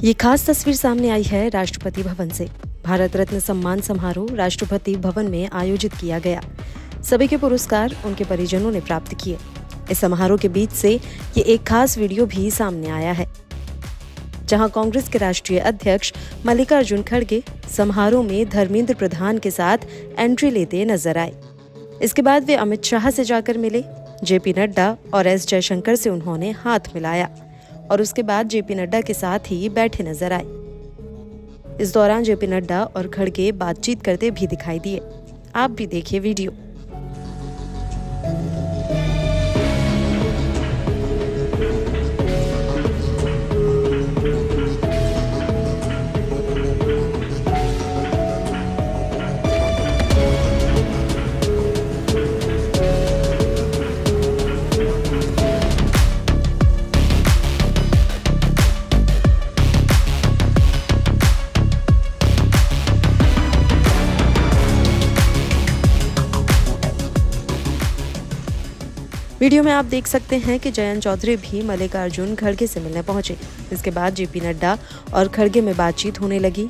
ये खास तस्वीर सामने आई है राष्ट्रपति भवन से। भारत रत्न सम्मान समारोह राष्ट्रपति भवन में आयोजित किया गया। सभी के पुरस्कार उनके परिजनों ने प्राप्त किए। इस समारोह के बीच से ये एक खास वीडियो भी सामने आया है, जहां कांग्रेस के राष्ट्रीय अध्यक्ष मल्लिकार्जुन खड़गे समारोह में धर्मेंद्र प्रधान के साथ एंट्री लेते नजर आए। इसके बाद वे अमित शाह से जाकर मिले। जेपी नड्डा और एस जयशंकर से उन्होंने हाथ मिलाया और उसके बाद जेपी नड्डा के साथ ही बैठे नजर आए। इस दौरान जेपी नड्डा और खड़गे बातचीत करते भी दिखाई दिए। आप भी देखिए वीडियो। वीडियो में आप देख सकते हैं कि जयंत चौधरी भी मल्लिकार्जुन खड़गे से मिलने पहुंचे। इसके बाद जेपी नड्डा और खड़गे में बातचीत होने लगी।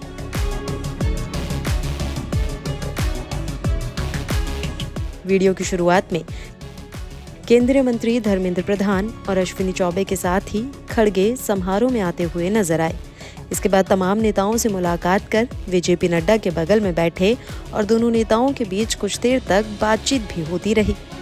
वीडियो की शुरुआत में केंद्रीय मंत्री धर्मेंद्र प्रधान और अश्विनी चौबे के साथ ही खड़गे समारोह में आते हुए नजर आए। इसके बाद तमाम नेताओं से मुलाकात कर वे जेपी नड्डा के बगल में बैठे और दोनों नेताओं के बीच कुछ देर तक बातचीत भी होती रही।